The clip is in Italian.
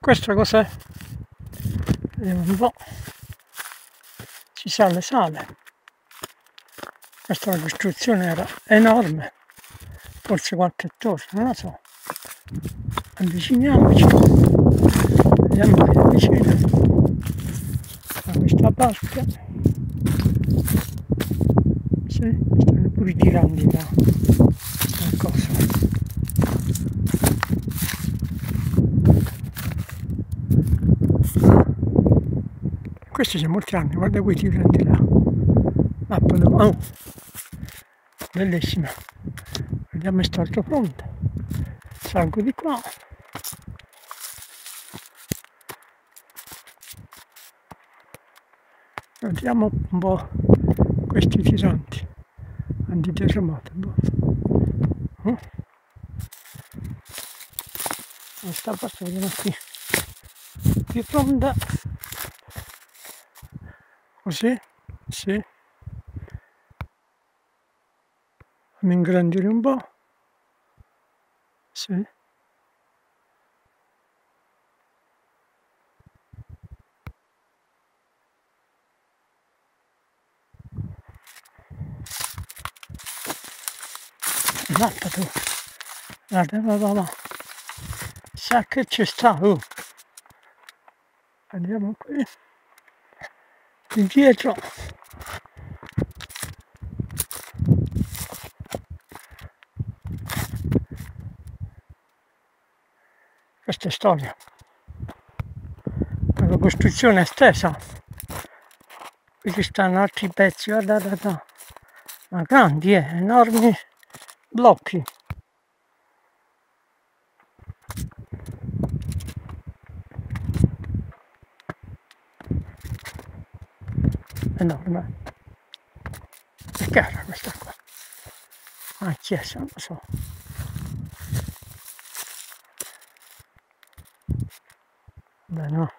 Questo cos'è? Vediamo un po'. Si sale. Questa la costruzione era enorme, forse qualche torre, non lo so. Avviciniamoci, vediamo più da vicino da questa parte. Sì, stanno pure tirando da qualcosa. Questi sono molti anni, guarda quei tiranti là. Mappa da... Oh, bellissima. Vediamo quest'altro fronte. Salgo di qua. Vediamo un po' questi tiranti antiterremoto. Questa parte vediamo qui più fronda, così, sì. Fammi ingrandire un po', sì. Guarda tu, guarda, sa che ci sta, andiamo qui, indietro, questa è storia, la costruzione è estesa, qui ci stanno altri pezzi, guarda, ma grandi, enormi blocchi. Enorme. Che era questa qua? Ah, chiesa, non lo so. Beh, no.